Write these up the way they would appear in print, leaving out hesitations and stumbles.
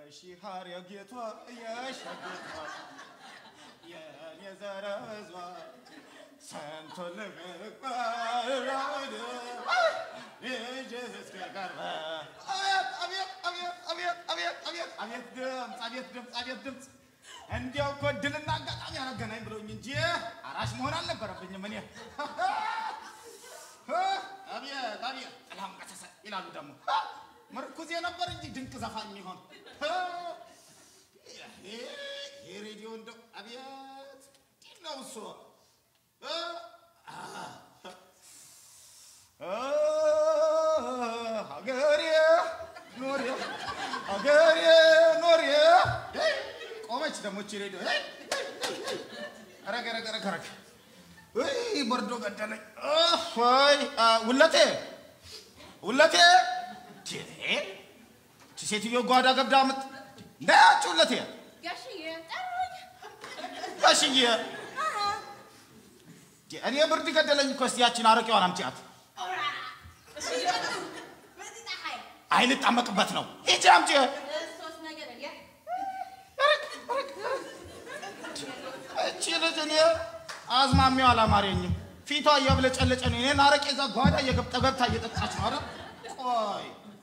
የሺሃር የጌቷ የሸጌቷ የኔዘረዟ ሰንቶልበቃ ይጅስ ከቀርበ አቤት ድምፅ እንዲያው እኮ ድልና አጋጣሚ ያረገናኝ ብሎኝ እንጂ አራሽ መሆን አልነበረብኝም እኔ አቤት ጥላም ቀሰሰ ይላሉ ደግሞ مركز يا نبر انت دنك زفاني هون هي راديو ندو ابيات دينا وسو هاغاريا نوريا قومش دموچ راديو رك اي بردو گدلኝ فاي ولته ሴትዮ ጓዳ ገብዳ አመት እንዳያጩለት ጋሽዬ ጠሩኝ ጋሽዬ እኔ ብርድ ገደለኝ እኮ እስቲያችን አረቄዋን አምጪያት አይን ጣመቅበት ነው ሂጂ አምጪ ሶስት ነገር ያ እቺ ልጅ እኔ አዝማሚው አላማረኝም ፊቷ እያብለጨለጨ ነው እኔን አረቄ እዛ ጓዳ እየገብጠገብታ እየጠጣች ነው አይደል ቆይ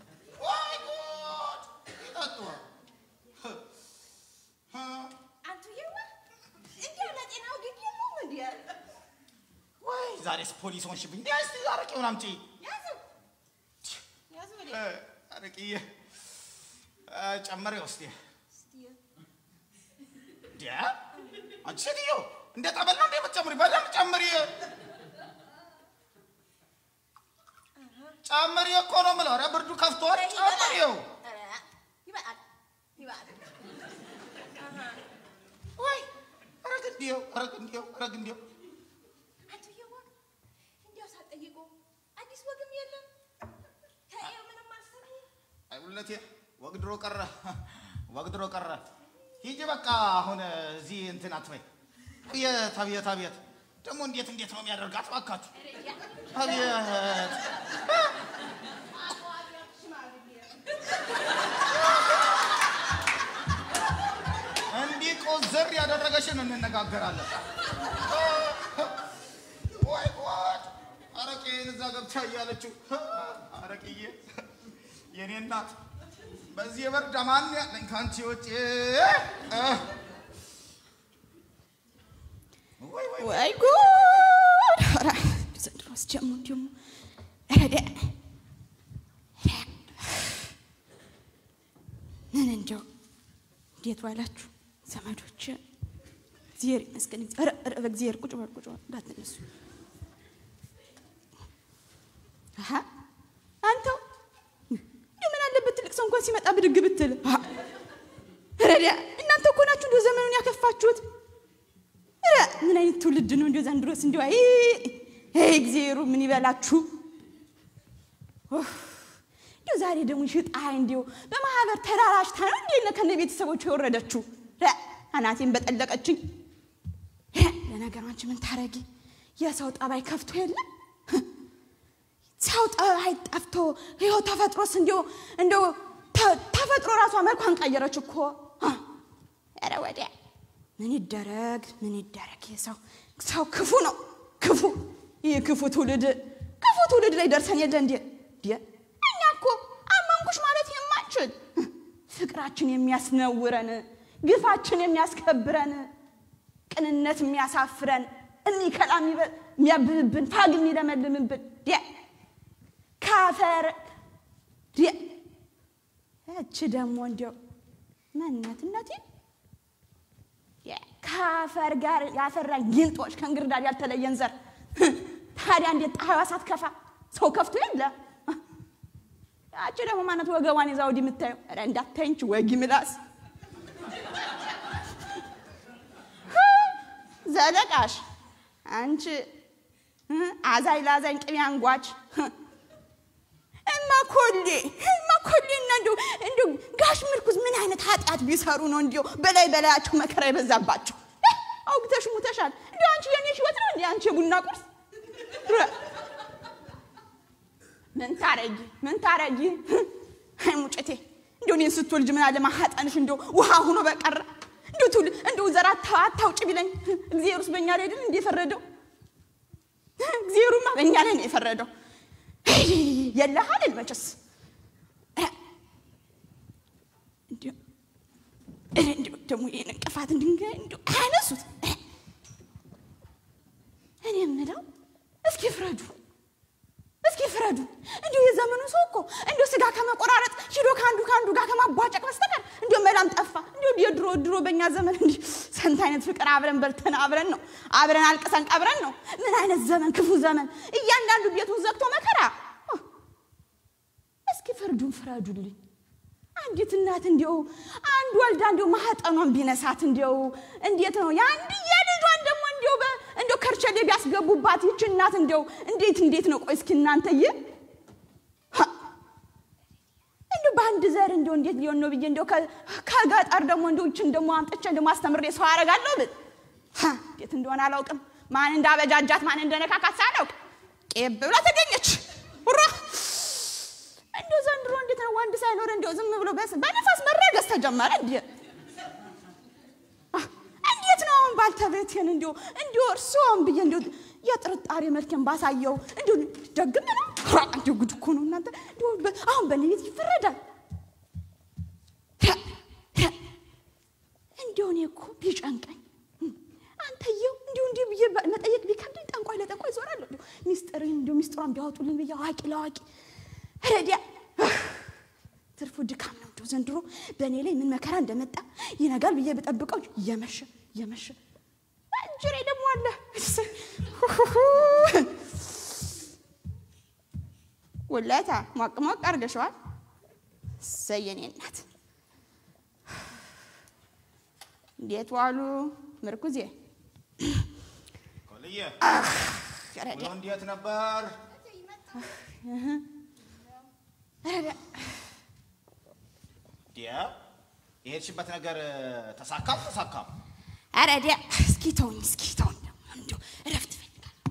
ዛሬስ ፖሊስ ሆንሽብኝ ዲያስ አረቄውን አምጪ ያዙ አረቄዬ ጨመሪው እስቲ ዲያ አንቺ ዲዮ እንደ ጠበል ነው እንደምትጨምሪ በደም ጨምሪ ጨምሪ እኮ ነው የምለው ኧረ ብርዱ ከፍቷል ጨምሪው ይባል ወይ አረግንዲው አይውለቴ ወግድሮ ቀረ ሂጂ በቃ አሁን እዚህ እንትን አትበይ አቤት ደግሞ እንዴት ነው የሚያደርጋት ባካችሁ አቤት እንዲ ቆዘር ያደረገሽን እንነጋገራለን ወይ አረቄን እዛ ገብታ ያለችው አረቄዬ የኔ እናት በዚህ የበርድ ማን ያለኝ ካንቺ ወጪ ወይ ጉድ ኧረ ዘንድሮስ ጀምሮ ምን እንደው እንዴት ዋላችሁ ዘመዶች እግዚአብሔር ይመስገን ኧረ በእግዚአብሔር ቁጭ በል እንዳትነሱ አንተው ምን አለበት ትልቅ ሰው እንኳን ሲመጣ ብድግ ብትል ረዲያ እናንተ እኮ ናችሁ እንደው ዘመኑን ያከፋችሁት ምን አይነት ትውልድ ነው እንደው ዘንድሮስ እንደው አይ እግዚአብሔር ምን ይበላችሁ እንደው ዛሬ ደግሞ ሽጣይ እንደው በማህበር ተራራሽታ ነው እንዴ ከነ ቤተሰቦቹ የወረደችው አናቴን በጠለቀችኝ ለነገሩ አንቺ ምን ታረጊ የሰው ጠባይ ከፍቶ የለም ሰው ጠባይ ጠፍቶ ይሄው ተፈጥሮስ እንደው ተፈጥሮ ራሷ መልኳን ቀየረች እኮ ኧረ ወዲያ ምን ይደረግ ሰው ክፉ ነው ክፉ ይሄ ክፉ ትውልድ ላይ ደርሰን የለ እንዴ እኛ እኮ አመንኩሽ ማለት የማንችል ፍቅራችን የሚያስነውረን ግፋችን የሚያስከብረን ቅንነት የሚያሳፍረን ከላም የሚያብብን ፋግ የሚለመልምብን ካፈር እቺ ደግሞ እንደው ማንነትነቴ ካፈር ጋር ያፈራል ግልጦች ከእንግርዳድ ያልተለየን ዘር ታዲያ እንዴት ጣህዋ ሳትከፋ ሰው ከፍቶ የለ አቺ ደግሞ ማነት ወገዋን ይዛው ዲምታዩ አረ እንዳታንቺ ወጊ ምላስ ዘለቃሽ አንቺ አዛይ ላዛኝ ቅቤ አንጓች እማኮሌ እንደው ጋሽ ምርኩዝ ምን አይነት ኃጢአት ቢሰሩ ነው እንደው በላያቸው መከራ ይበዛባቸው አውግተሽ ሙተሻል እንደው አንቺ የኔ ህይወት ነው እንዴ አንቺ ቡና ቁርስ ምን ታረጊ አይ ሙጨቴ እንደው እኔን ስትወልጅ ምን አለ ማህፀንሽ እንደው ውሃ ሆኖ በቀረ እንደው ትውል እንደው ዘራት አታውጪ ቢለኝ እግዚአብሔርስ በእኛ ላይ አይደል እንዴ ፈረደው እግዚአብሔርማ በእኛ ላይ ነው የፈረደው የለህ አይደል መቼስ እንደው ደግሞ ይሄን እንቅፋት ድንጋይ እንደው አነሱት እኔ የምለው እስኪ ፍረዱ እንደው የዘመኑ ሰው እኮ እንደው ስጋ ከመቆራረጥ ሂዶ ካንዱ ጋር ከማቧጨቅ በስተቀር እንደው መላም ጠፋ እንደው የድሮ በእኛ ዘመን እንዴ ሰንት አይነት ፍቅር አብረን በልተን አብረን ነው አብረን አልቀሰን ቀብረን ነው ምን አይነት ዘመን ክፉ ዘመን እያንዳንዱ ቤቱን ዘግቶ መከራ እስኪ ፍረዱልኝ አንዲት እናት እንደው አንድ ወልዳ እንደው ማህፀኗን ቢነሳት እንደው እንዴት ነው ያንድ የልጇን ደግሞ እንደው ከርቸሌ ቢያስገቡባት ይች እናት እንደው እንዴት ነው ቆይ እስኪ እናንተዬ እንደው ባንድ ዘር እንደው እንዴት ሊሆን ነው ብዬ እንደው ከጋጣር ደግሞ እንደው ይችን ደግሞ አምጥቼ እንደው ማስተምሬ ሰው አረጋለሁ ብል እንዴት እንደሆነ አላውቅም ማን እንዳበጃጃት ማን እንደነካካት ሳላውቅ ቄብ ብላ ተገኘች ወራ እንደው ዘንድሮ እንዴት ነው ወንድ ሳይኖር እንደው ዝም ብሎ በነፋስ መረገስ ተጀመረ እንዴት ነው ባልተቤቴን እንደው እርሶም ብዬ እንደው የጥርጣሬ መልከን ባሳየው እንደው ደግም ነው እንደው ጉድ እኮ ነው እናንተ እንደው አሁን በሌሊት ይፈረዳል እንደው እኔ እኮ ቢጨንቀኝ አንተየው እንደው ብዬ መጠየቅ ቢከብደኝ ጠንቋይ ለጠንቋይ ዞራለሁ እንደው ሚስጥሩን ቢያወጡልኝ ብዬ አዋቂ ለአዋቂ ረዲያ ትርፉ ድካም ነው እንደው ዘንድሮ በእኔ ላይ ምን መከራ እንደመጣ ይነጋል ብዬ በጠብቀው የመሸ እጅሬ ደግሞ አለ ወላታ ማቅማቅ አርገሽዋል ሰየኔ እናት እንዴት ዋሉ ምርኩዜ ኮልዬ እንዴት ነበር የሄድሽበት ነገር ተሳካም አረዲያ እስኪ ተውኝ እንደው እረፍት ፈልጋለሁ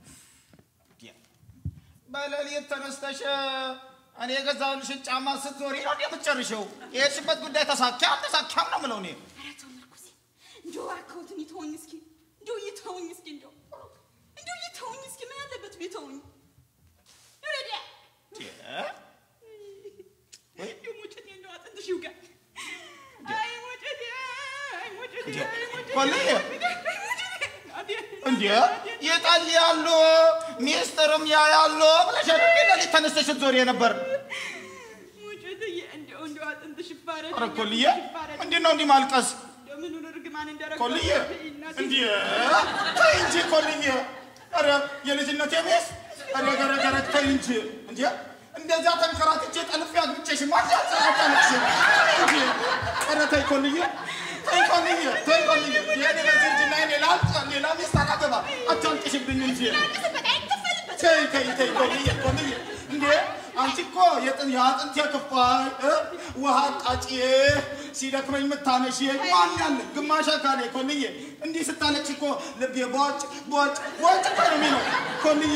በሌሊት ተነስተሽ እኔ የገዛሁልሽን ጫማ ስትዞሪ ነው የምትጨርሽው የሄድሽበት ጉዳይ ተሳካም ነው የምለው እኔ ኧረ ተው ምርኩዜ እንደው አካውንትን ይተውኝ እስኪ ምን አለበት ቢተውኝ አረዲያ እንዴ የጣሊያሉ ሚስጥርም ያያሉ ብለሽ ለሊት ተነስተሽ ዞር የነበር እንደው አጥንትሽ ይፋረድ ኮልዬ ምንድነው እንዲህ ማልቀስ ምኑን እርግማን እንደረገ ኮልዬ እንዴ ተይ እንጂ ኮልዬ ኧረ የልጅነቴ ሚስት ኧረ ገረገረ ተይ እንጂ እንዴ እንደዛ ተንከራትቼ ጠልፌ አግብቼሽ ማጃጸለሽ እንዴ ኧረ ተይ ኮልዬ የኔ በዝንጅና ሌላ ሚስት አላገባ አታንቅሽብኝ እንጂ ተይ ኮልዬ እንዴ አንቺ እኮ የአጥንቴ ክፋይ ውሃ አጣጪ ሲደክመኝ የምታነሺ ማን ያለ ግማሽ አካሌ ኮልዬ እንዲህ ስታለች እኮ ልቤ ቦጭ እኮ ነው የሚለው ኮልዬ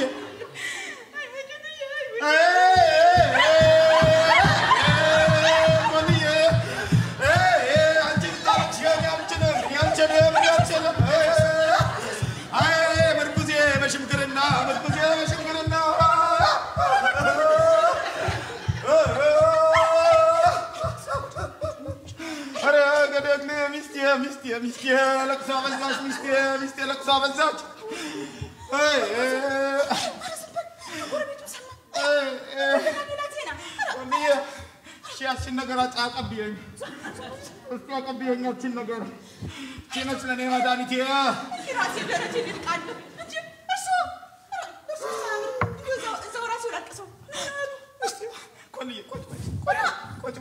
ሚስቴ ለቅሶ በዛች ያችን ነገር አቀብየኝ ያችን ነገር ቼነች ለእኔ መድኃኒቴ ራሴ ደረቴ ልልቃለ እንጂ እርሶ እዛው ራሱ ለቅሰው ኮልዬ ቁጭ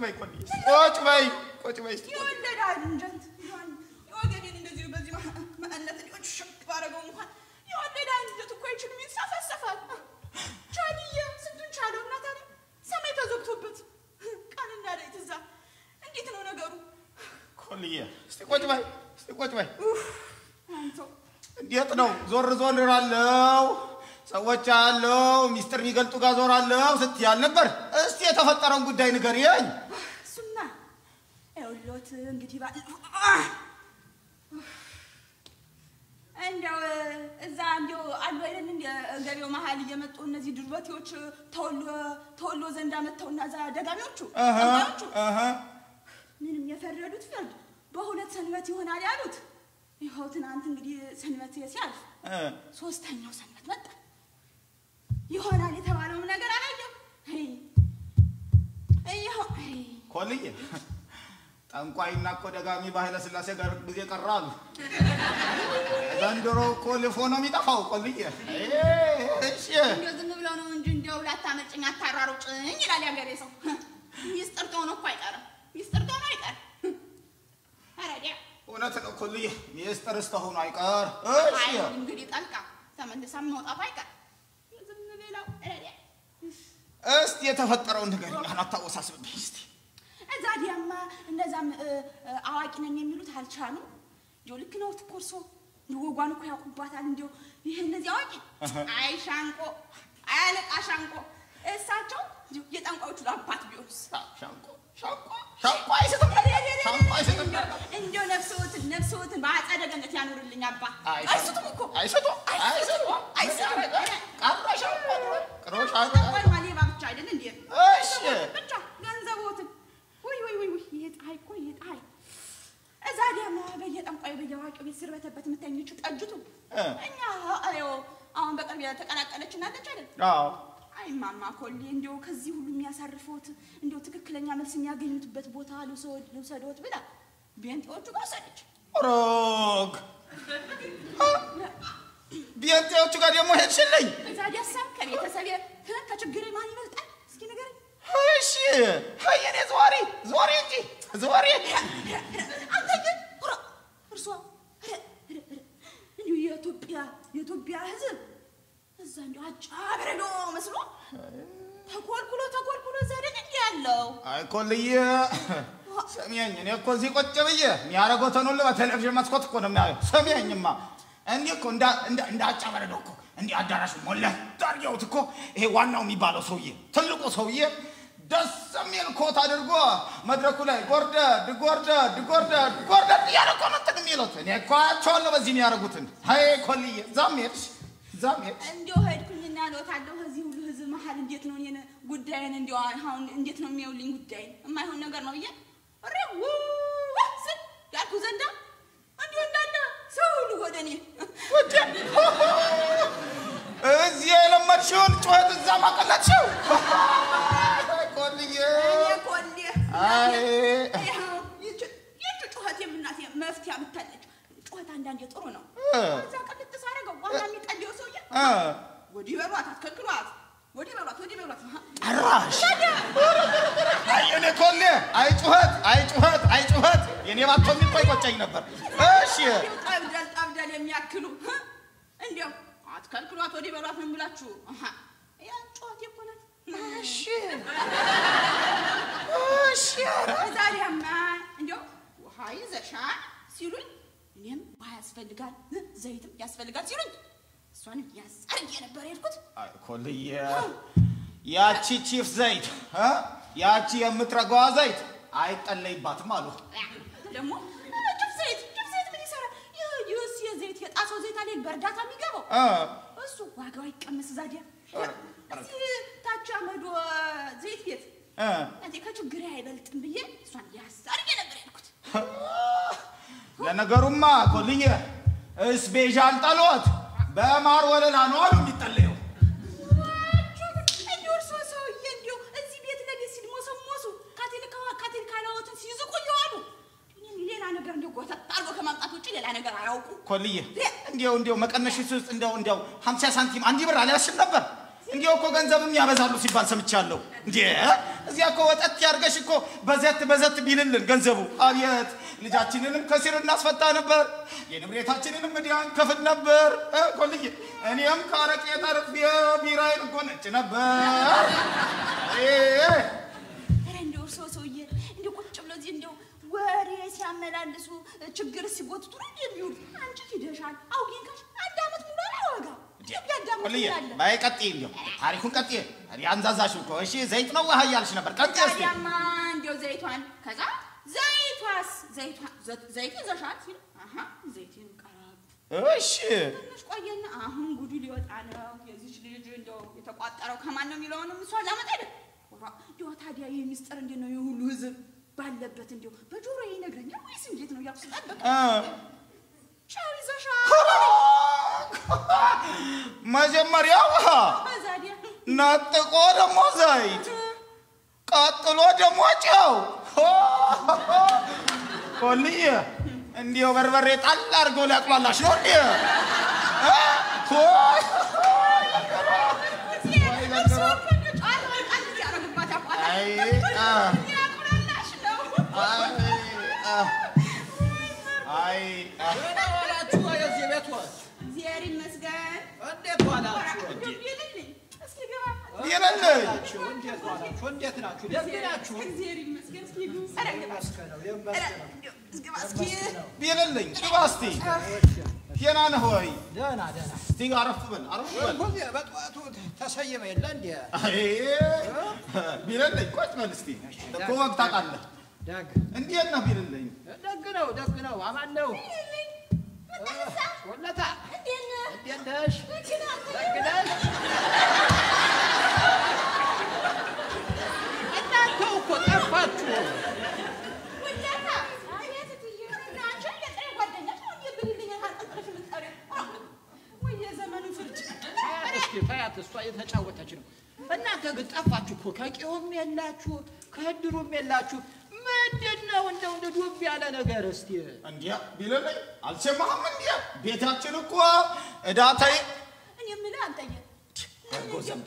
በይ ይወለዳል እንጀት የወገኔን እንደዚህ በዚህ መዕለት ሊሆን ሽቅ ባረገው እንኳን የወለዳል እንጀት እኮ አይችልም ይንሳፈሰፋል ቻልዬ ስንቱን ቻለው እና ታዲያ ሰማይ ተዘግቶበት ቀንና ሌሊት እዛ እንዴት ነው ነገሩ ኮልዬ እስቲ ቁጭ በይ እንዴት ነው ዞር እላለሁ ሰዎች አለው ሚስጥር የሚገልጡ ጋር ዞራለሁ ስትያል ነበር እስቲ የተፈጠረውን ጉዳይ ንገሪኝ እሱማ እንግዲህ እንደው እዛ እንደው አሉ አይደል እንደ ገበያው መሀል እየመጡ እነዚህ ድርበቴዎች ተወሎ ዘንዳ መተውና እዛ ደጋሚዎቹ ምንም የፈረዱት ፍርድ በሁለት ሰንበት ይሆናል ያሉት ይኸው ትናንት እንግዲህ ሰንበት ሲያልፍ ሶስተኛው ሰንበት መጣ ይሆናል የተባለው ነገር አላየም ይኸው ኮልዬ ጠንቋይና እኮ ደጋሚ በኃይለ ሥላሴ ጋር ጊዜ ቀራሉ ዘንድሮ እኮ ልፎ ነው የሚጠፋው ኮልዬ እሺ እንደው ዝም ብለው ነው እንጂ እንደው ላታመጭኝ አታራሩጭኝ ይላል ያገሬ ሰው ሚስጥር ተሆነ እኮ አይቀርም ሚስጥር ተሆነ አይቀር አረዲያ እውነት ነው ኮልዬ ሚስጥር ስተሆነ አይቀር እሺ እንግዲህ ጠልቃ ተመልሳ መውጣት አይቀር ዝም ብለው አረዲያ እስቲ የተፈጠረውን ነገር አታወሳስብኝ እስቲ እዛዲያማ እነዛም አዋቂ ነኝ የሚሉት አልቻሉ እንደው ልክ ነው ተኮርሶ ወጓን እኮ ያውቁባታል እንደው ይሄ እነዚህ አዋቂ አይሻንቆ አያለቃ ሻንቆ እሳቸው የጠንቋዮቹ አባት ቢሆንስ ሻንቆ አይሰጥም እንደው ነፍሶትን በአጸደ ገነት ያኑርልኝ አባ አይሰጡም እኮ አይሰጡም ቀረሻ ወይ ማሌባ ብቻ አይደል እንዴ እሺ ብቻ ገንዘቦትን ወይ ይጣይ እኮ ይጣይ እዛዲያማ በየጠንቋዩ በየዋቂው ቤት ስርበተበት ምተኝቹ ጠጅቱ እኛ አሁን በቅርብ ተቀላቀለች እናለች አይደል አዎ አይ ማማ ኮሊ እንደው ከዚህ ሁሉ የሚያሳርፈውት እንደው ትክክለኛ መልስ የሚያገኙትበት ቦታ ልውሰዶት ብላ ቢንጤዎቹ ጋር ሰደች ሮግ ቢንጤዎቹ ጋር ደግሞ ሄድሽልኝ እዛዲያ ሰም ከቤተሰብ ከችግር ማን ይበልጣል እስኪ ንገረኝ እሺ hayene zwari እንጂ zwari አንተ እርሷ የኢትዮጵያ ህዝብ እዛ እንደው አጫብረዶ መስሎ ተቆልቁሎ ዘደን ያለው አይ ኮልዬ ሰሚያኝ እኔ እኮ እዚህ ቁጭ ብዬ የሚያረጋው ሁሉ በቴሌቪዥን መስኮት እኮ ነው የሚያየው ሰሚያኝማ እንዴ እኮ እንዳ አጫብረዶ እኮ እንዴ አዳራሽ ሞላ ታርጌውት እኮ ይሄ ዋናው የሚባለው ሰውዬ ትልቁ ሰውዬ ደስ የሚል ኮት አድርጎ መድረኩ ላይ ጎርደ ያረቆ ነው ተቀሚሎት እኔ እኮ አቻለሁ በዚህ የሚያረጉትን ሃይ ኮልዬ ዛሜት እንደው ሄድኩኝና ሎታለሁ እዚህ ሁሉ ህዝብ መሃል እንዴት ነው የኔ ጉዳይን እንደው አሁን እንዴት ነው የሚያውልኝ ጉዳይ የማይሆን ነገር ነው ይያ አሬው ወስ ያልኩ ዘንዳ እንደው እንዳለ ሰው ሁሉ ወደኔ እዚህ የለመድሽውን ጩኸት እዛ ማቀላችሁ ኮልዬ አይ ይቺ ጩኸት የምናት መፍትያ ብታለች ጩኸት አንዳንዴ ጥሩ ነው እዛ ቀጥታ ሳረገው ዋና የሚጠልየው ሰውዬ ወዲህ በሏት አትከልክሏት ወዲህ በሏት አራሽ አይ እኔ ኮልዬ አይ ጩኸት የኔ ባቶ የሚቆይ ቆጨኝ ነበር እሺ ጠብደል የሚያክሉ እንደው አትከልክሏት ወዲህ በሏት ምን ብላችሁ ያ ጩኸት ይቆናል እሺ ዛሬማ እንደው ውሃ ይዘሻል ሲሉኝ እኔም ውሃ ያስፈልጋል ዘይትም ያስፈልጋል ሲሉኝ እሷን ያሳርጌ ነበር የሄድኩት አይ ኮልዬ ያቺ ቺፍ ዘይት ያቺ የምትረጋዋ ዘይት አይጠለይባትም አሉ ደግሞ ቺፍ ዘይት ምን ይሰራል ይሁስ የዘይት የጣሶ ዘይት አለ በርዳታ የሚገባው እሱ ዋጋው ይቀመስ ዛዲያ ታቻ መዶ ዘይት ቤት አንተ ከችግር አይበልጥም ብዬ እሷን ያሳርጌ ነበር የሄድኩት ለነገሩማ ኮልዬ ስፔሻል ጣሎት በማር ወለላ ነው አሉ የሚጠለየው እንደው ሰውዬ እንደው እዚህ ቤት ለቤት ሲሞሰሞሱ ካቴል ካላወትን ሲይዝቁ ይዋሉ ሌላ ነገር እንደው ጎታ ታርጎ ከማምጣት ውጪ ሌላ ነገር አያውቁ ኮልዬ እንደው መቀነሽስ ውስጥ እንደው 50 ሳንቲም አንድ ብር አልያዝሽም ነበር እንዴው እኮ ገንዘብም ያበዛሉ ሲባል ሰምቻለሁ እንዴ እዚያ እኮ ወጣት ያርገሽ እኮ በዘት ቢልልን ገንዘቡ አብየት ልጃችንንም ከሲር እናስፈታ ነበር የንብረታችንንም ዲያን ከፍል ነበር ኮልዬ እኔም ካረቄ ተርፌ ቢራይን ጎነጭ ነበር እንደው ሰውዬ እንደው ቁጭ ብሎ እዚህ እንደው ወሬ ሲያመላልሱ ችግር ሲጎትቱ እንደሚውል አንቺ ሂደሻል አውጊን ካሽ አንድ አመት ሙሉ አወጋ ኮልዬ ባይ ቀጥይ እንደው ታሪኩን ቀጥይ አንዛዛሽ እኮ እሺ ዘይት ነው ውሃ ያልሽ ነበር ቀጥይ እስቲ ያማ እንደው ዘይቷን ከዛ ዘይት ዘይት ይዘሻል ሲል ዘይትን ቀረብ እሺ ትንሽ ቆየና አሁን ጉዱ ሊወጣ ነው የዚች ልጅ እንደው የተቋጠረው ከማን ነው የሚለውንም እሷ ላመጣ አይደል እንደው ታዲያ ይሄ ሚስጥር እንዴት ነው የሁሉ ህዝብ ባለበት እንደው በጆሮዬ ይነግረኛል ወይስ እንዴት ነው ያልኩት ጠበቀ ቻው ይዘሻል መጀመሪያው በዛዲያ ነጥቆ ደግሞ ዘይት ቀጥሎ ደግሞ ጨው ኮልዬ እንዲው በርበሬ ጣል አድርጎ ሊያቅላላሽ ነው እንዴ بيللين شباستي فينا نهوي دانا تيجي عرف بن كل بتواتو تسيم يلندي بيللين كويس مالستي كم وقت تقال دق عندي أنا بيللين دقناو عملناو ولا تا عندي داش دقناش انت توكو تفاتو فيات الصيد هتشاوتها شنو እናንተ ግን ጠፋችሁ እኮ ከቂውም የላችሁ ከድሩም የላችሁ ምንድነው እንደው ዱብ ያለ ነገር እስቲ እንዲያ ቢለለኝ አልሰማህም እንዲያ ቤታችን እኮ እዳታይ እኔ ምን አንተየ ያርጎዘም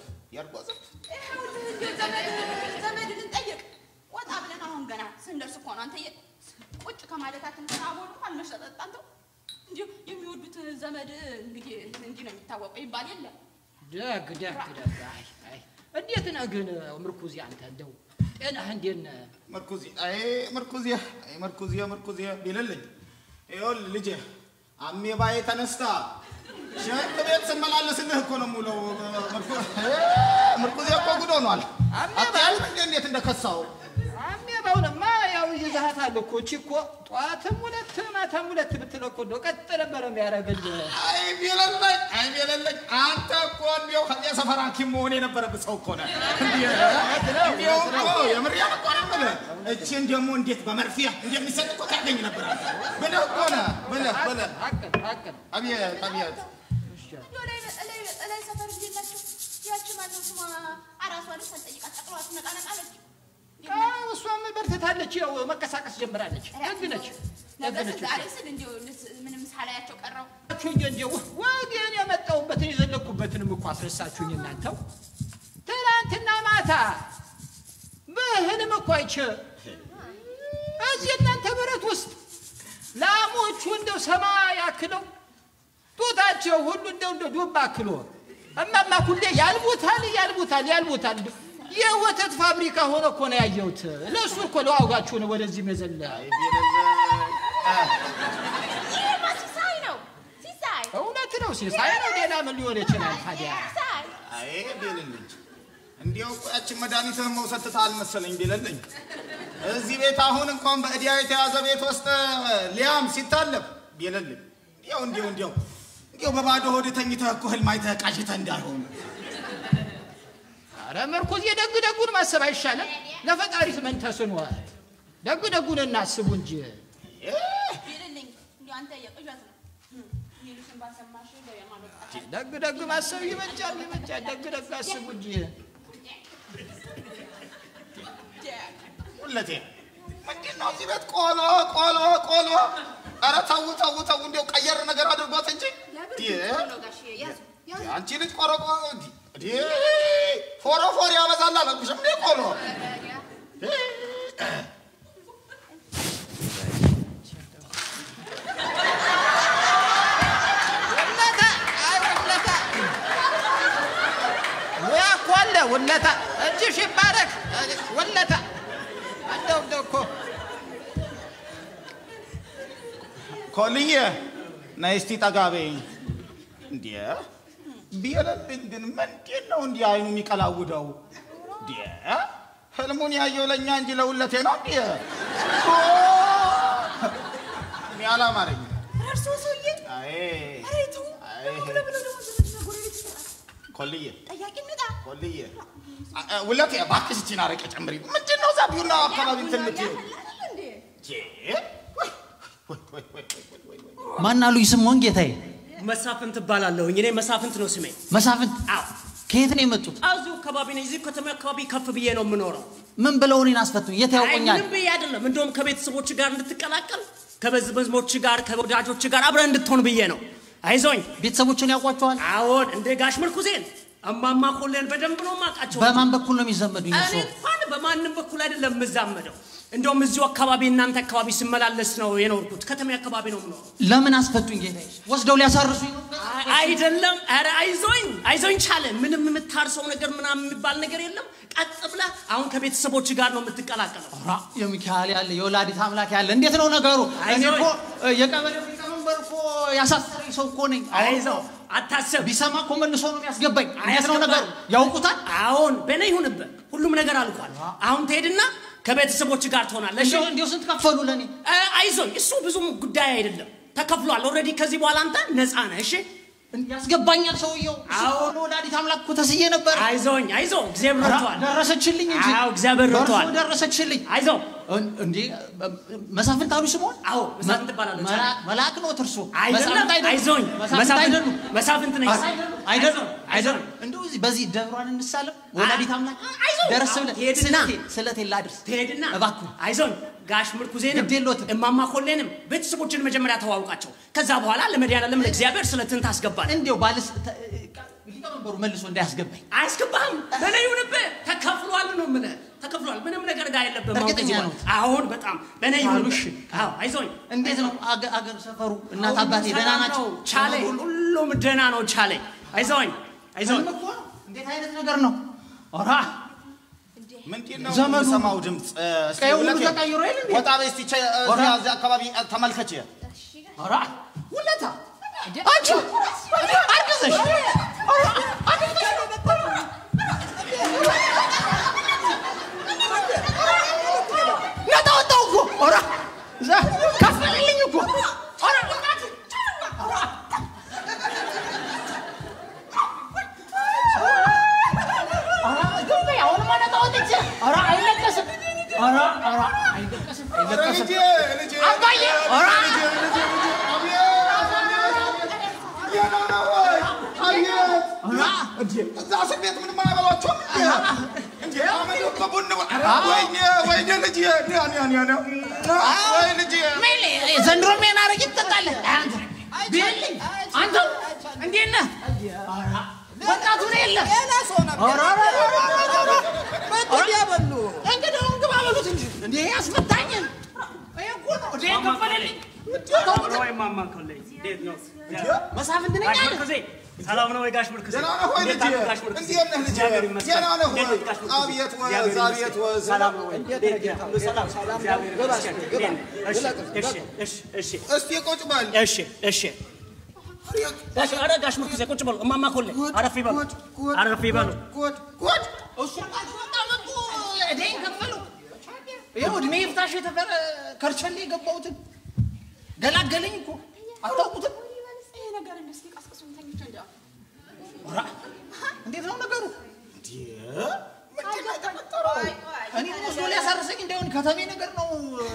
ዘመድን እንጠይቅ ወጣ ብለን አሁን ገና ስንደርስ እኮ ነው አንተየ ቁጭ ከማለታችን ታቦሉ አልመሸጠጣንተው እንዴ የሚወዱት ዘመድ እንግዲህ እንዲህ ነው የሚታወቀው ይባል የለ ደግ አይ እንዴት ነው ግን ምርኩዚ አንተ እንደው ጤናህ እንዴት ነው ምርኩዚ ቢለልኝ ይኸውል ልጄ አሜባዬ ተነስታ ሸንት ቤት ስመላለስልህ እኮ ነው ሙሉ ምርኩዚ እኮ ጉድ ሆኗል አታል እንዴት እንደከሳው አሜባውንማ ያው ይዘሃታል እኮ እኮ ጧትም ሁለት ማታም ሁለት ብትለው እኮ ቀጥ ነበር የሚያረግልህ አይ ቢለልኝ አንተ እኮ እንደው ከዚያ ሰፈር ሐኪም መሆን የነበረብህ ሰው እኮ ነህ እንደው የምርያ እኮ ነው እቺን ደግሞ እንዴት በመርፊያ እንደሚሰጥ እኮ ታገኝ ነበር ብለህ እኮ ነህ ብለህ ሐቅ አብያት ላይ ሰፈር ይላችሁ ያቺ ማለት ስማ አራሷ ልጅ ተጠይቃ ተቀሯት ነቃነቃለች እሷም በርተታለች ያው መቀሳቀስ ጀምራለች ደግነች አለስል እንደው ምንም ሳላያቸው ቀረው እንደው ወገን የመጣውበትን ይዘለኩበትንም እኮ አስረሳችሁኝ እናንተው ትናንትና ማታ በህልም እኮ አይቼ እዚህ እናንተ በረት ውስጥ ላሞቹ እንደው ሰማይ አክለው ጡታቸው ሁሉ እንደው ዱባ አክሎ እማማ ሁሌ ያልቡታል የወተት ፋብሪካ ሆነ እኮ ነው ያየሁት ለሱ እኮ ለዋጋችሁ ነው ወደዚህ መዘለ እውነት ነው ሲሳይ ነው ሌላ ምን ሊሆን ይችላል ታዲያ አይ ቢልልኝ እንዴው ያቺ መድኃኒትህ መውሰድ ትታል መሰለኝ ቢልልኝ እዚህ ቤት አሁን እንኳን በእዲያ የተያዘ ቤት ውስጥ ሊያም ሲታለብ ቢልልኝ እንዴው በባዶ ሆድ ተኝተህ እኮ ህልም አይተህ ቃሽተህ እንዳልሆነ አረ መርኩዝ የደጉን ማሰብ አይሻለም ለፈጣሪስ ምን ተስኗል ደጉን እናስቡ እንጂ ቢልልኝ እንዴ አንተ የቅዠት ነው ይልሽን ባሰማሽ ለማለት ደግ ማሰብ ይመጫል ደግ አስቡ እንጂ ሁለቴ ምንድነው እዚህ ቤት ቆሎ አረ ታው እንደው ቀየር ነገር አድርጓት እንጂ አንቺ ልጅ ቆረቆ እንዴ ፎሮፎር ያበዛል አልኩሽም እንዴ ቆሎ ወለታ እጅሽ ይባረክ ወለታ እንደው እኮ ኮልዬ ነይ እስቲ ጠጋቤ እንዴ ቢለልኝ ግን ምንድነው እንዴ አይኑ የሚቀላውደው እንዴ ህልሙን ያየው ለኛ እንጂ ለውለቴ ነው እንዴ እኔ አላማረኝ እርሶ ሰውዬ አይ አሬቱ ብሎ ደግሞ ጎረቤት ኮልዬ ጠያቂ መጣ ኮልዬ ወላሂ ባክሽ እቺን አረቀ ጨምሪ ምንድነው ዛቢውና አካባቢ እንትልት ማናሉ ይስሞን ጌታዬ መሳፍንት ባላለሁ እኔ መሳፍንት ነው ስሜ መሳፍንት አዎ ከየት ነው የመጡት አዙ አካባቢ ነኝ እዚህ ከተማ አካባቢ ከፍ ብዬ ነው የምኖረው ምን ብለው እኔን አስፈቱኝ የት ያውቁኛል ምን ብዬ አይደለም እንደውም ከቤተሰቦች ጋር እንድትቀላቀል ከበዝበዝሞች ጋር ከወዳጆች ጋር አብረን እንድትሆን ብዬ ነው አይዞኝ ቤተሰቦችን ያውቋቸዋል አዎን እንደ ጋሽ ምርኩዜን እማማ ኮሌን በደንብ ነው ማቃቸው በማን በኩል ነው የሚዘመዱኝ እኔ እንኳን በማንም በኩል አይደለም መዛመደው እንደውም እዚሁ አካባቢ እናንተ አካባቢ ስመላለስ ነው የኖርኩት ከተማ አካባቢ ነው የምኖረው ለምን አስፈቱኝ ጌታዬ ወስደው ሊያሳርሱኝ ነው አይደለም አረ አይዞኝ ቻለ ምንም የምታርሰው ነገር ምናምን የሚባል ነገር የለም ቀጥ ብላ አሁን ከቤተሰቦች ጋር ነው የምትቀላቀለው ራ የሚካኤል ያለ የወላዲት አምላክ ያለ እንዴት ነው ነገሩ እኔ እኮ የቀበሌው ሊቀመንበር እኮ ያሳሰረኝ ሰው እኮ ነኝ አይዞህ አታስብ ቢሰማ እኮ መልሶ ነው የሚያስገባኝ እንዴት ነው ነገሩ ያውቁታል አሁን በኔ ይሁንበት ሁሉም ነገር አልቋል አሁን ትሄድና ከቤተሰቦች ጋር ትሆናለሽ እንደው ስንት ከፈሉ ለኔ አይዞኝ እሱ ብዙም ጉዳይ አይደለም ተከፍሏል ኦሬዲ ከዚህ በኋላ አንተ ነፃ ነህ እሺ ያስገባኛል ሰውየው አሁን ወላዲት አምላክ እኮ ተስዬ ነበር አይዞኝ እግዚአብሔር ረድቷል ደረሰችልኝ እንጂ አዎ እግዚአብሔር ረድቷል ደረሰችልኝ አይዞህ እንዴ መሳፍንት አሉ ስሞን አዎ መሳፍንት ባላለች መላክ ነው ትርሱ አይዞኝ መሳፍንት ነኝ አይደለም እንደው እዚህ በዚህ ደብሯን እንሳለም ወላዲት አምላክ ደረስ ብለ ስለቴ ላድርስ ትሄድና እባክህ አይዞኝ ጋሽ ምርኩዜንም እማማ ኮሌንም ቤተሰቦችን መጀመሪያ ተዋውቃቸው ከዛ በኋላ ለመድኃኒዓለም ለእግዚአብሔር ስለትን ታስገባል እንደው ባልስ ሊቀመንበሩ መልሶ እንዳያስገባኝ አያስገባህም በኔ ይሁንብህ ተከፍሏል ነው ምን ተከፍሏል ምንም ነገር ጋር የለብህም እርግጠኛ ነው አሁን በጣም በኔ ይሁንብህ አዎ አይዞኝ እንዴት ነው አገር ሰፈሩ እናት አባቴ ደህና ናቸው ቻለ ሁሉም ደህና ነው ቻለ አይዞኝ እንዴት አይነት ነገር ነው ኦራ ምንድነው የምሰማው ድምጽ ቀዩን ተቀይሮ አይደል ወጣ በስቲ እዚህ አካባቢ ተመልከች ኦራ ወለታ አንቺ አርግዘሽ ነጣውጣው እኮ ኦራ ከፈልልኝ እኮ ኦራ ኧረ አይለቀስም ኧረ አይለቀስም አባዬ ኧረ እዛ ስሜት ምንም አያበሏቸውም እንዴ አመዶ ከቡን ወይኔ ልጅ ወይ ልጅ ዘንድሮ ምን አረግ ይተጣለ አንተ ቢልኝ አንተ እንዴት ነህ ወጣቱ ነው የለም ኧረ በጥያ በሉ እንግዲህ ግባ በሉት እንጂ እንዴ ያስመታኝን እኮ ነው እንዴ ከፈለልኝ ወይ ማማ ኮሌ እንዴት ነው መሳፍንት ነኝ ምርኩዜ ሰላም ነው ወይ ጋሽ ምርኩዜ ደህና ነው ወይ ልጅ እንዴት ነህ ልጅ ደህና ነው ወይ አብየት ወዛብየት ወዛ ሰላም ነው ወይ ሰላም እሺ እስቲ ቁጭ በል እሺ ጋሽ ምርኩዜ ቁጭ በሉ እማማ ኮሌ አረፍ ይበሉ እሱ ታመጡ እዴን ከፈሉ ይኸው እድሜ ይፍታሽ የተፈረ ከርቸሌ የገባሁትን ገላገለኝ እኮ አታውቁትም ይሄ ነገር እንደዚህ ቀስቅሱን ተኝቼ እንደው ኧረ እንዴት ነው ነገሩ እኔ ወስዶ ሊያሳርሰኝ እንደውን ከተሜ ነገር ነው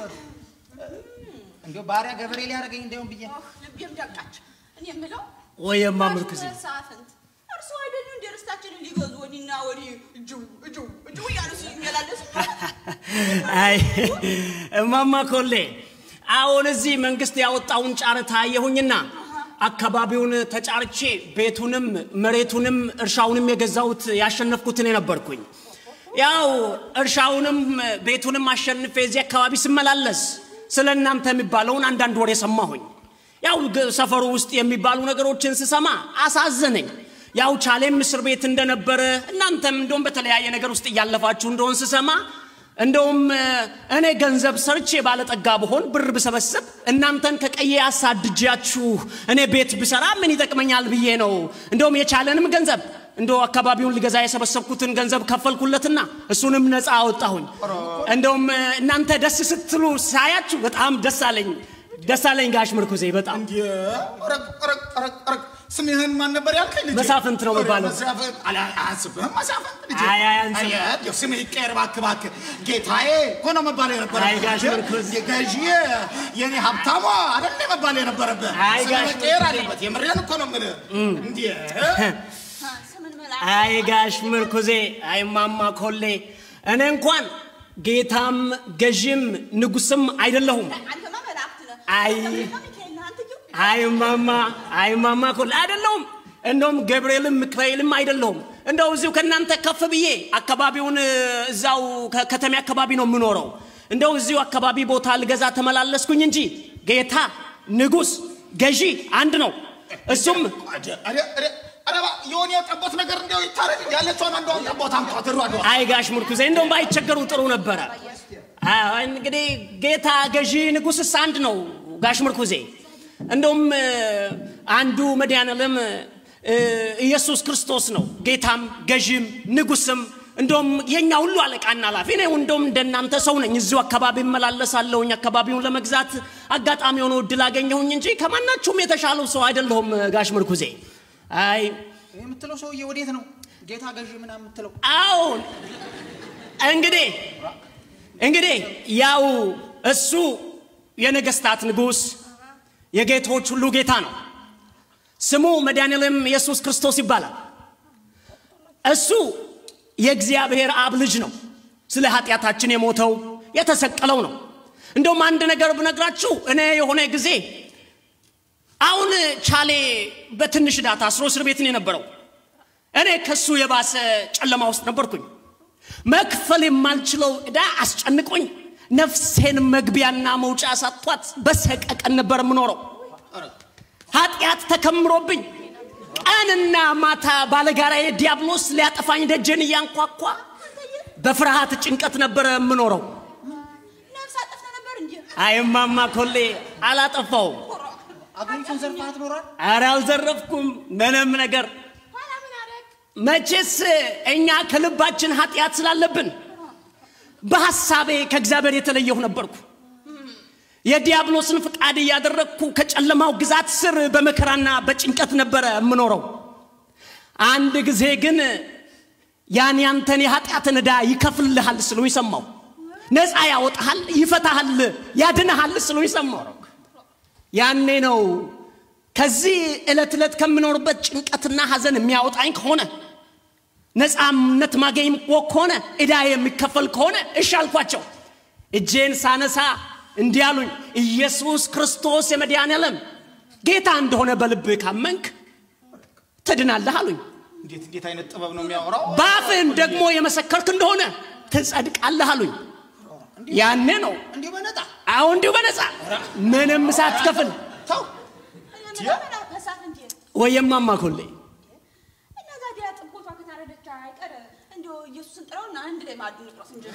እንደው ባሪያ ገበሬ ሊያደርገኝ እንደውን ብዬ ልቤም ደቃች እኔ የምለው ወይ ማምርኩዜ መሳፍንት እርሱ አይደሉ እንደ ርስታችንን ሊገዙ ወዲና ወዲ እጁ ያሉ ሲመላለሱ አይ እማማ ኮሌ አሁን እዚህ መንግስት ያወጣውን ጫርታ አየሁኝና አካባቢውን ተጫርቼ ቤቱንም መሬቱንም እርሻውንም የገዛውት ያሸነፍኩት እኔ ነበርኩኝ ያው እርሻውንም ቤቱንም አሸንፌ እዚህ አካባቢ ስመላለስ ስለናንተ የሚባለውን አንዳንድ ወሬ ሰማሁኝ ያው ሰፈሩ ውስጥ የሚባሉ ነገሮችን ስሰማ አሳዘነኝ ያው ቻሌም እስር ቤት እንደነበረ እናንተም እንደውም በተለያየ ነገር ውስጥ ያለፋችሁ እንደሆን ስሰማ እንደውም እኔ ገንዘብ ሰርቼ ባለጠጋ በሆን ብር በሰበሰብ እናንተን ከቀየ አሳድጃችሁ እኔ ቤት ብሰራ ምን ይጠቅመኛል ብዬ ነው እንደውም የቻለንም ገንዘብ እንደው አካባቢውን ሊገዛ የሰበሰብኩትን ገንዘብ ከፈልኩለትና እሱንም ነፃ አወጣሁኝ እንደውም እናንተ ደስ ስትሉ ሳያችሁ በጣም ደስ አለኝ ደሳለኝ ጋሽ ምርኩዜ በጣም እንዴ ረቅ ስምህን ማን ነበር ያልከኝ ልጅ መሳፍንት ነው የሚባለው መሳፍንት አላስብህም መሳፍንት ልጅ አይ ስምህ ይቀየር እባክህ ጌታዬ እኮ ነው መባል የነበረብህ አይ ጋሽ ምርኩዜ ገዢዬ የኔ ሀብታሟ አይደል መባል የነበረብህ አይ ጋሽ ይቀየር አለበት የምሬን እኮ ነው የምልህ እንዴ አይ ጋሽ ምርኩዜ አይ ማማ ኮሌ እኔ እንኳን ጌታም ገዥም ንጉስም አይደለሁም አይ ማማ ኮሌ አይደለሁም እንደውም ገብርኤልም ሚካኤልም አይደለሁም እንደው እዚሁ ከናንተ ከፍ ብዬ አካባቢውን እዛው ከተማ አካባቢ ነው የምኖረው እንደው እዚሁ አካባቢ ቦታ ልገዛ ተመላለስኩኝ እንጂ ጌታ ንጉስ ገዢ አንድ ነው እሱም አረባ የሆነ የጠቦት ነገር እንደው ይታረድ ያለችውን እንደው ጠቦት አምጣት ሩአዶ አይ ጋሽ ምርኩዜ እንደው ባይቸገሩ ጥሩ ነበር እንግዲህ ጌታ ገዢ ንጉስስ አንድ ነው ጋሽ ምርኩዜ እንደውም አንዱ መድኃኒዓለም ኢየሱስ ክርስቶስ ነው ጌታም ገዢም ንጉስም እንደውም የኛ ሁሉ አለቃና ላፊ ነው እንደውም እንደናንተ ሰው ነኝ እዚሁ አካባቢ መላለሳለሁኝ አካባቢውን ለመግዛት አጋጣሚ ሆኖ እድል አገኘሁኝ እንጂ ከማናችሁም የተሻለው ሰው አይደለሁም ጋሽ ምርኩዜ አይ የምትለው ሰውዬ ወዴት ነው ጌታ ገዢ ምናምን የምትለው አዎ እንግዲህ ያው እሱ የነገስታት ንጉስ የጌቶች ሁሉ ጌታ ነው ስሙ መድኃኒዓለም ኢየሱስ ክርስቶስ ይባላል እሱ የእግዚአብሔር አብ ልጅ ነው ስለ ኃጢያታችን የሞተው የተሰቀለው ነው እንደውም አንድ ነገር ብነግራችሁ እኔ የሆነ ጊዜ አሁን ቻሌ በትንሽ ዳታ አስሮ እስር ቤት ነው የነበረው እኔ ከሱ የባሰ ጨለማ ውስጥ ነበርኩኝ መክፈል የማልችለው እዳ አስጨንቆኝ ነፍሴን መግቢያና መውጫ ሳጥቷት በሰቀቀን ነበር ምኖረው ኃጢያት ተከምሮብኝ ቀንና ማታ ባለጋራዬ ዲያብሎስ ሊያጠፋኝ ደጀን ያንኳኳ በፍርሃት ጭንቀት ነበር ምኖረው ነፍስ አጥፍተ ነበር እንዴ አይ ማማ ኮሌ አላጠፋው አገሪቱን ዘርፋት ኖሯል ኧረ አልዘረፍኩም ምንም ነገር መቼስ እኛ ከልባችን ኃጢያት ስላለብን በሐሳቤ ከእግዚአብሔር የተለየሁ ነበርኩ የዲያብሎስን ፍቃድ ያደረኩ ከጨለማው ግዛት ስር በመከራና በጭንቀት ነበር ምኖረው አንድ ጊዜ ግን ያንተን የኃጢያትን ዕዳ ይከፍልልሃል ስሉ ይሰማው ነፃ ያወጣሃል ይፈታሃል ያድነሃል ስሉ ይሰማው ያኔ ነው ከዚህ እለት ከምኖርበት ጭንቀትና ሐዘን የሚያወጣኝ ከሆነ ነፃነት ማገኝ ከሆነ ዕዳ የሚከፈል ከሆነ እሺ አልኳቸው እጄን ሳነሳ እንዲያሉኝ ኢየሱስ ክርስቶስ የመድኃኒዓለም ጌታ እንደሆነ በልብ ካመንክ ትድናለህ አሉኝ እንዴት አይነት ጥበብ ነው የሚያወራው ባፍን ደግሞ የመሰከርክ እንደሆነ ትጸድቃለህ አሉኝ ያኔ ነው እንዲሁ በነፃ አሁን እንዲሁ በነፃ ምንም ሳትከፍል ተው ወየማማ ኮሌ እነዛ ዲያ ጥቦቷ ከታረደች አይቀር እንደው ኢየሱስን ጥራውና አንድ ላይ ማዕድ ንጥሮስ እንጂ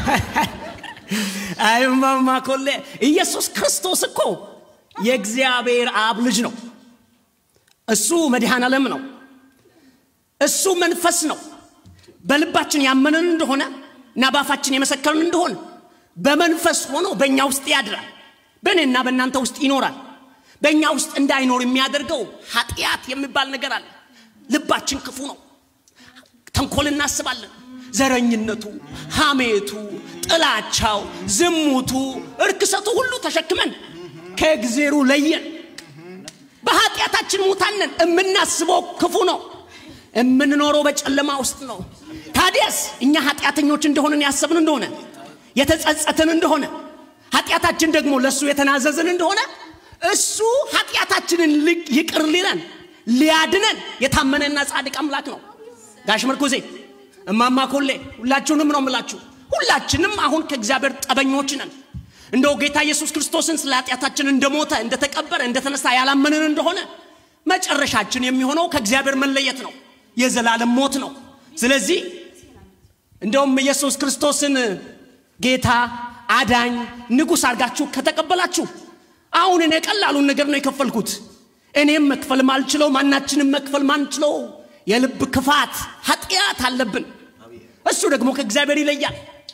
አይ ማማ ኮሌ ኢየሱስ ክርስቶስ እኮ የእግዚአብሔር አብ ልጅ ነው እሱ መድኃኒዓለም ነው እሱ መንፈስ ነው በልባችን ያመንን እንደሆነ ናባፋችን የመሰከርን እንደሆነ በመንፈስ ሆኖ በእኛ ውስጥ ያድራል በእኔና በእናንተ ውስጥ ይኖራል በእኛ ውስጥ እንዳይኖር የሚያደርገው ኃጢያት የሚባል ነገር አለ ልባችን ክፉ ነው ተንኮል እናስባለን ዘረኝነቱ ሐሜቱ ጥላቻው ዝሙቱ እርክሰቱ ሁሉ ተሸክመን ከእግዚአብሔሩ ለየን በኃጢያታችን ሙታንን እምናስበው ክፉ ነው እምንኖረው በጨለማ ውስጥ ነው ታዲያስ እኛ ኃጢያተኞች እንደሆነን ያሰብን እንደሆነ የተጸጸተን እንደሆነ ኃጢያታችን ደግሞ ለሱ የተናዘዘን እንደሆነ እሱ ኃጢያታችንን ይቅር ሊለን ሊያድነን የታመነና ጻድቅ አምላክ ነው ጋሽ ምርኩዜ እማማ ኮሌ ሁላችሁንም ነው የምላችሁ ሁላችንም አሁን ከእግዚአብሔር ጠበኞች ነን እንደው ጌታ ኢየሱስ ክርስቶስን ስለ ኃጢያታችን እንደሞተ እንደተቀበረ እንደተነሳ ያላመንን እንደሆነ መጨረሻችን የሚሆነው ከእግዚአብሔር መለየት ነው የዘላለም ሞት ነው ስለዚህ እንደውም ኢየሱስ ክርስቶስን ጌታ አዳኝ ንጉስ አርጋችሁ ከተቀበላችሁ አሁን እኔ ቀላሉን ነገር ነው የከፈልኩት እኔም መክፈል ማልችለው ማናችንም መክፈል ማንችለው የልብ ክፋት ኃጢያት አለብን እሱ ደግሞ ከእግዚአብሔር ይለያል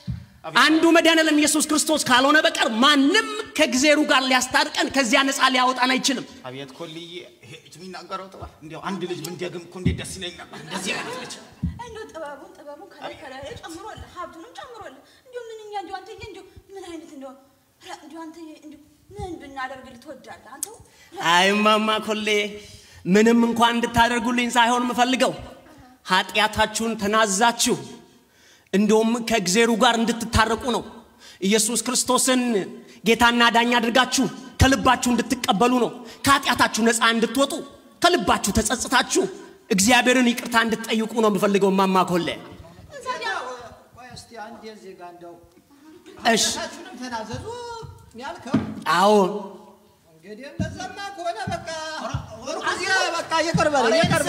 አንዱ መድኃኒዓለም ኢየሱስ ክርስቶስ ካልሆነ በቀር ማንም ከእግዚአብሔር ጋር ሊያስታርቀን ከዚያ ነፃ ሊያወጣን አይችልም። አብያት ኮልዬ የሚናገረው ጥባ እንዴው አንድ ልጅ ምን ደግም እኮ እንዴት ደስ ይለኝ ነበር እንደዚህ አይነት ልጅ እንደው ጥበቡን ከላይ ጨምሮልህ ሀብቱንም ጨምሮልህ እንደው ምንኛ እንደው አንተዬ እንደው ምን አይነት እንደው አንተዬ እንደው ምን ብናደርግልህ ትወዳለህ አንተው? አይ ማማ ኮሌ ምንም እንኳን እንድታደርጉልኝ ሳይሆን የምፈልገው ኃጢያታችሁን ተናዛችሁ እንደውም ከእግዚአብሔር ጋር እንድትታረቁ ነው። ኢየሱስ ክርስቶስን ጌታና ዳኛ አድርጋችሁ ከልባችሁ እንድትቀበሉ ነው። ከኃጢያታችሁ ነፃ እንድትወጡ ከልባችሁ ተጸጽታችሁ እግዚአብሔርን ይቅርታ እንድትጠይቁ ነው የምፈልገው ማማ ኮሌ። እስቲ አንዴ እዚህ ጋር እንደው እሺ ኃጢያታችሁንም ተናዘዙ ያልከው? አዎ እንግዲህ እንደዛማ ከሆነ በቃ እዚያ በቃ ይቀርባል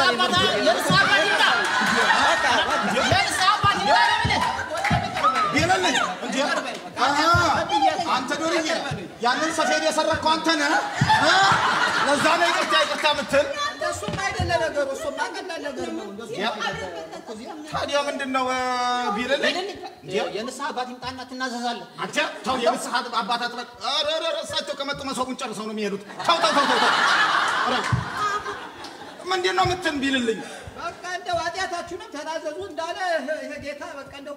ይለልኝ እንዴ አንተ ዶርዬ ያንን ሰፌድ የሰረከው አንተ ነህ? ለዛ ነው ይቅርታ የምትል? እሱማ አይደለ ነገሩ፣ እሱማ ቀላል ነገር ነው። ታዲያ ምንድነው ቢልልኝ የንስሐ አባት ይምጣና ትናዘዛለህ። አንተ ተው የንስሐ አባት አትበል። ኧረ እሳቸው ከመጡ መስዋዕቱን ጨርሰው ነው የሚሄዱት። ተው ምንድነው የምትን ቢልልኝ? በቃ እንደው ኃጢያታችሁንም ተናዘዙ እንዳለ ይሄ ጌታ በቃ እንደው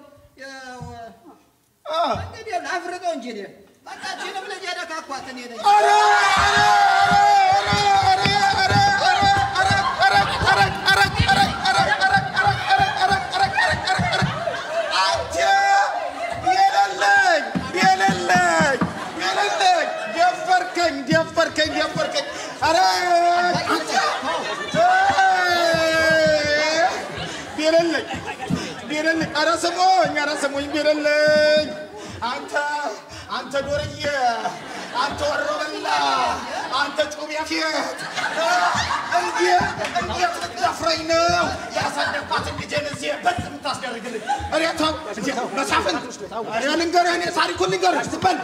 እንግዲህ ላፍርቀው እንጂ በቃ እችንም ልጅ ያደካኳት እኔ ነኝ። ደፈርከኝ ቢልልኝ ኧረ ስሙኝ ቢልልኝ አንተ ዶርዬ አንተ ወሮበላ አንተ ጩቤ ፊት እንዴት ልትደፍረኝ ነው? ያሳደግኳትን ልጄን እዚህ በጥ የምታስደርግልኝ? ኧረ ተው መሳፍንት ኧረ ልንገርህ እኔ ታሪኩን ልንገርህ ስትበል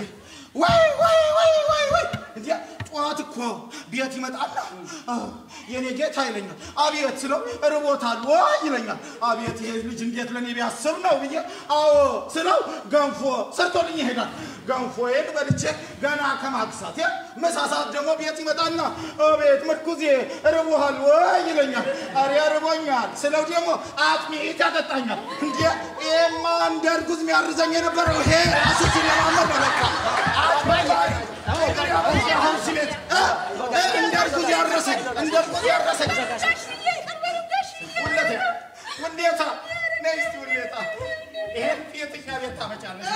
ወይ እንዴ ጠዋት እኮ ቤት ይመጣል የኔ ጌታ ይለኛል። አቤት ስለው ርቦታል ወይ ይለኛል። አቤት ይሄ ልጅ እንዴት ለኔ ቢያስብ ነው ብዬ አዎ ስለው ገንፎ ሰርቶልኝ ይሄዳል። ገንፎዬን በልቼ ገና ከማክሳት ምሳ ሰዓት ደግሞ ቤት ይመጣና አቤት ምርኩዜ ርቦሃል ወይ ይለኛል። ኧረ ርቦኛል ስለው ደግሞ አጥሚት ያጠጣኛል። እንዴ ኤማ እንደርጉዝ የሚያርዘኝ የነበረው ይሄ ራሱ ሲለማመድ ነው በቃ እንደርጉዝ ያረሰኝ ውሌታ ነይ እስቲ ውሌታ ይሄን የትኛ ቤት ታመጫለሽ?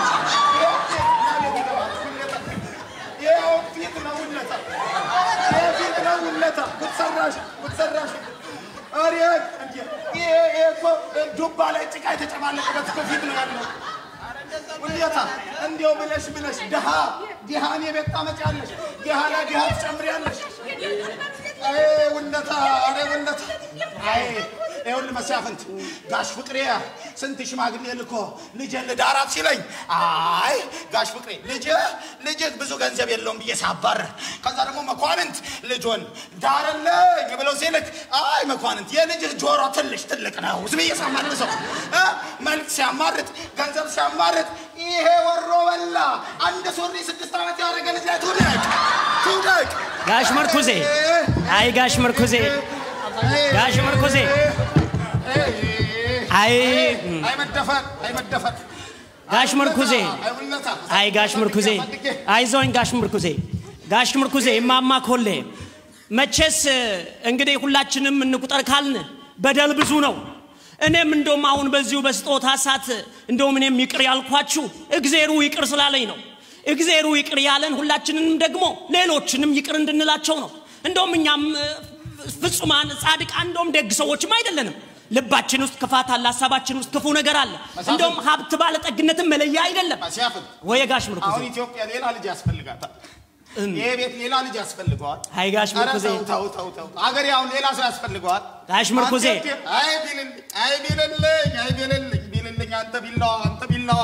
ፊት ነው ውለታ ጉትሰራሽ ኧረ ይሄ እኮ ዱባ ላይ ጭቃ የተጨማለቀበት እኮ ፊት ነው ያለው። ውሌታ እንዲያው ብለሽ ድሃን የቤት ታመጫለሽ፣ ድሃ ላይ ድሃ ትጨምሪያለሽ። ውለታ ይኸውልህ መሳፍንት ጋሽ ፍቅሬ ስንት ሽማግሌ ልኮ ልጄን ልዳራት ሲለኝ አይ ጋሽ ፍቅሬ ልጅህ ብዙ ገንዘብ የለውም ብዬ ሳባረር ከዛ ደግሞ መኳንንት ልጆን ዳረልኝ ብለው ሲልክ አይ መኳንንት የልጅህ ጆሮ ትልቅ ነው ብዬ ሳማርሰው መልክ ሲያማርጥ ገንዘብ ሲያማርጥ ይሄ ወሮ በላ አንድ ሱሪ 6 ዓመት ያደረገ ልጅ ላይ ትውደቅ ጋሽ መርኩዜ አይ ጋሽ መርኩዜ አይ መደፈር ጋሽ መርኩዜ አይ ጋሽ መርኩዜ አይዞኝ ጋሽ መርኩዜ ማማ ኮሌ መቼስ እንግዲህ ሁላችንም እንቁጠር ካልን በደል ብዙ ነው። እኔም እንደውም አሁን በዚሁ በስጦታ ሰዓት እንደውም እኔም ይቅር ያልኳችሁ እግዚአብሔር ይቅር ስላለኝ ነው። እግዚአብሔር ይቅር ያለን ሁላችንንም ደግሞ ሌሎችንም ይቅር እንድንላቸው ነው። እንደውም እኛም ፍጹማን ጻድቃን እንደውም ደግ ሰዎችም አይደለንም። ልባችን ውስጥ ክፋት አለ፣ ሐሳባችን ውስጥ ክፉ ነገር አለ። እንደውም ሀብት ባለጠግነትን መለያ አይደለም ወይ ጋሽ ምርኩዜ? አሁን ኢትዮጵያ ሌላ ልጅ ያስፈልጋታል። ይሄ ቤት ሌላ ልጅ ያስፈልገዋል። አይ ጋሽ ምርኩዜ ተው አገሬ አሁን ሌላ ሰው ያስፈልገዋል። ጋሽ ምርኩዜ አይ ቢልልኝ አንተ ቢላዋ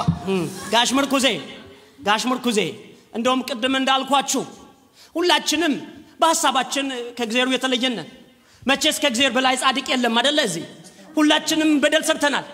ጋሽ ምርኩዜ እንደውም ቅድም እንዳልኳችሁ ሁላችንም በሐሳባችን ከእግዚአብሔር የተለየን መቼስ ከእግዚአብሔር በላይ ጻድቅ የለም አይደለ? እዚህ ሁላችንም በደል ሰርተናል።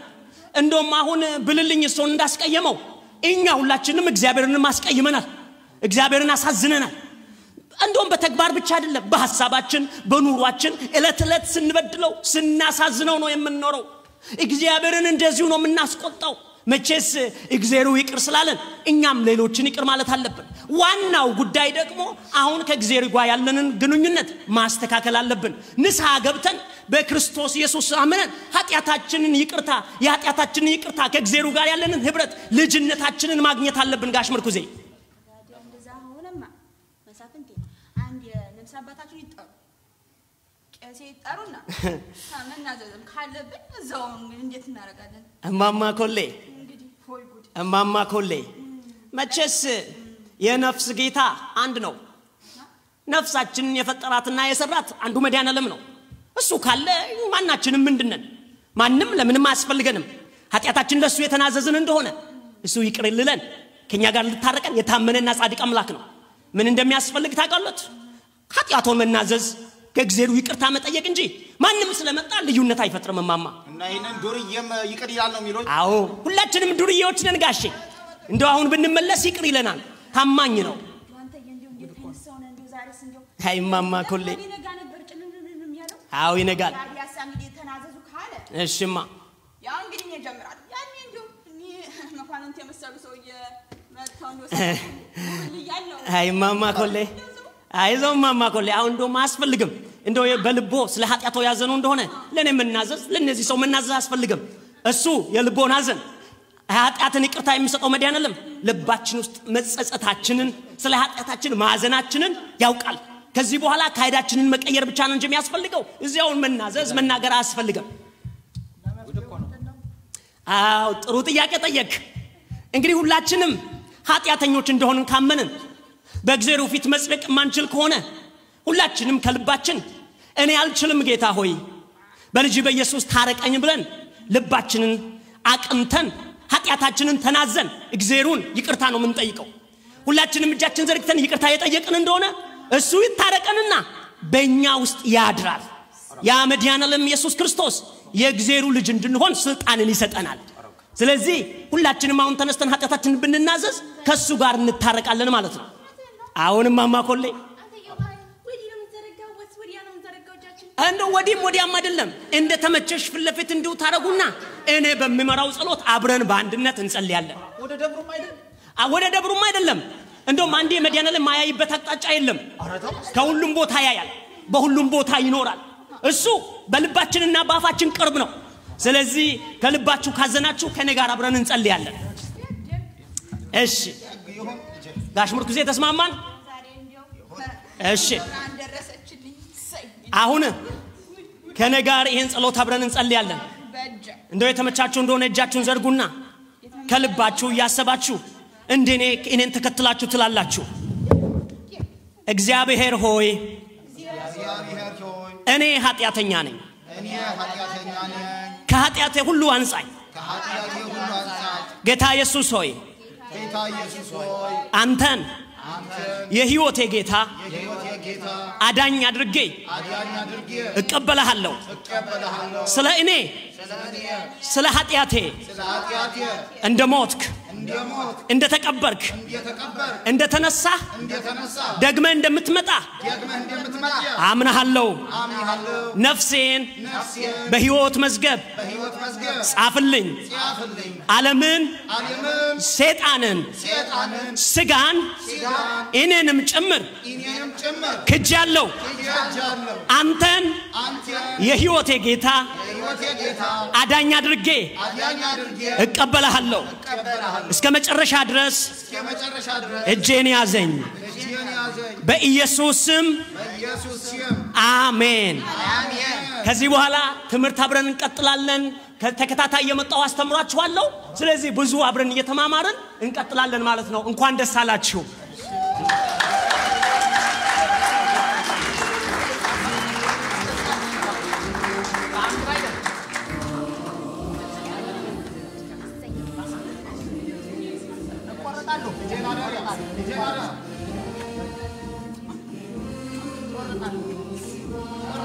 እንደውም አሁን ብልልኝ እሱን እንዳስቀየመው እኛ ሁላችንም እግዚአብሔርን ማስቀየመናል እግዚአብሔርን አሳዝነናል እንደውም በተግባር ብቻ አይደለም በሐሳባችን በኑሯችን እለት እለት ስንበድለው ስናሳዝነው ነው የምንኖረው እግዚአብሔርን እንደዚሁ ነው የምናስቆጣው መቼስ እግዚአብሔር ይቅር ስላለን እኛም ሌሎችን ይቅር ማለት አለብን ዋናው ጉዳይ ደግሞ አሁን ከእግዚአብሔር ጋር ያለንን ግንኙነት ማስተካከል አለብን ንስሐ ገብተን በክርስቶስ ኢየሱስ አመነን ኃጢያታችንን ይቅርታ ከእግዚአብሔር ጋር ያለንን ህብረት ልጅነታችንን ማግኘት አለብን ጋሽ ምርኩዜ እንደዛ ሆነማ መሳፍንቴ አንድ የነፍስ አባታችን ይጠሩ ቄስ ይጠሩና መናዘዝም ካለብን እዛው እንዴት እናረጋለን እማማ ኮሌ እማማ ኮሌ መቼስ የነፍስ ጌታ አንድ ነው ነፍሳችንን የፈጠራትና የሰራት አንዱ መድኃኒዓለም ነው እሱ ካለ ማናችንም ምንድነን ማንንም ለምንም አያስፈልገንም ኃጢያታችን ለሱ የተናዘዝን እንደሆነ እሱ ይቅር ይልለን ከኛ ጋር ልታረቀን የታመነና ጻድቅ አምላክ ነው ምን እንደሚያስፈልግ ታውቃለች ኃጢያቱን መናዘዝ ከእግዚአብሔር ይቅርታ መጠየቅ እንጂ ማንንም ስለመጣ ልዩነት አይፈጥርም ማማ እና ይሄንን ዱርዬም ይቅር ይላል ነው የሚሉት አዎ ሁላችንም ዱርዬዎች ነን ጋሼ እንደው አሁን ብንመለስ ይቅር ይለናል ታማኝ ነው አንተ እንደው እየተነሳው ነው እንደው ዛሬስ እንደው አይ ማማ ኮሌ ይነጋ ነበር ጭልምልም ያለው አዎ ይነጋል ያዲያስ እንግዲህ ተናዘዙ ካለ እሺማ ያው እንግዲህ ይጀምራል ያኔ እንደው መኳንንት የመሰሉ ሰውዬ መጥተው እንደው ልያለው አይ ማማ ኮሌ አይዞህ ማማ ኮሌ አሁን እንደው ማስፈልግም እንደው በልቦ ስለ ኃጢያቱ ያዘኑ እንደሆነ ለኔ መናዘዝ ለነዚህ ሰው መናዘዝ አስፈልግም እሱ የልቦን ሐዘን ኃጢያትን ይቅርታ የሚሰጠው መድኃኒዓለም ልባችን ውስጥ መጸጸታችንን ስለ ኃጢያታችን ማዘናችንን ያውቃል ከዚህ በኋላ ካይዳችንን መቀየር ብቻ ነው እንጂ የሚያስፈልገው እዚያውን መናዘዝ መናገር አያስፈልግም አው ጥሩ ጥያቄ ጠየቅ እንግዲህ ሁላችንም ኃጢያተኞች እንደሆንን ካመንን በእግዚአብሔር ፊት መጽደቅ ማንችል ከሆነ ሁላችንም ከልባችን እኔ አልችልም ጌታ ሆይ በልጅ በኢየሱስ ታረቀኝ ብለን ልባችንን አቅንተን ኃጢያታችንን ተናዘን እግዚአብሔርን ይቅርታ ነው የምንጠይቀው ሁላችንም እጃችን ዘርግተን ይቅርታ የጠየቅን እንደሆነ እሱ ይታረቀንና በእኛ ውስጥ ያድራል ያ መድኃኒዓለም ኢየሱስ ክርስቶስ የእግዚአብሔር ልጅ እንድንሆን ስልጣንን ይሰጠናል ስለዚህ ሁላችንም አሁን ተነስተን ኃጢያታችንን ብንናዘዝ ከሱ ጋር እንታረቃለን ማለት ነው አሁንም ማማ ኮሌ አንዶ ወዲያም አይደለም እንደ ተመቸሽ ፍለፊት እንዲው ታረጉና እኔ በሚመራው ጸሎት አብረን በአንድነት እንጸልያለን ወደ ደብሩም አይደለም እንደውም አንዴ መድኃኒዓለም ማያይበት አቅጣጫ የለም ከሁሉም ቦታ ያያል በሁሉም ቦታ ይኖራል እሱ በልባችንና በአፋችን ቅርብ ነው ስለዚህ ከልባችሁ ካዘናችሁ ከኔ ጋር አብረን እንጸልያለን እሺ ጋሽ ምርኩዜ ተስማማን እሺ አሁን ከኔ ጋር ይሄን ጸሎት አብረን እንጸልያለን እንደው የተመቻችሁ እንደሆነ እጃችሁን ዘርጉና ከልባችሁ ያሰባችሁ እንደኔ እኔን ተከትላችሁ ትላላችሁ እግዚአብሔር ሆይ እኔ ኃጢያተኛ ነኝ ከኃጢያቴ ሁሉ አንጻኝ ጌታ ኢየሱስ ሆይ አንተን የሕይወቴ ጌታ አዳኝ አድርጌ እቀበልሃለሁ ስለ እኔ ስለ ኃጢያቴ እንደሞትክ እንደተቀበርክ እንደተነሳ ደግመ እንደምትመጣ አምናለሁ ነፍሴን በሕይወት መዝገብ ጻፍልኝ ዓለምን ሰይጣንን ስጋን እኔንም ጭምር ክጃለሁ አንተን የሕይወቴ ጌታ አዳኝ አድርጌ እቀበልሃለሁ እስከ መጨረሻ ድረስ እጄን ያዘኝ በኢየሱስ ስም አሜን ከዚህ በኋላ ትምህርት አብረን እንቀጥላለን ከተከታታይ የመጣው አስተምራችኋለሁ ስለዚህ ብዙ አብረን እየተማማርን እንቀጥላለን ማለት ነው እንኳን ደስ አላችሁ Corre,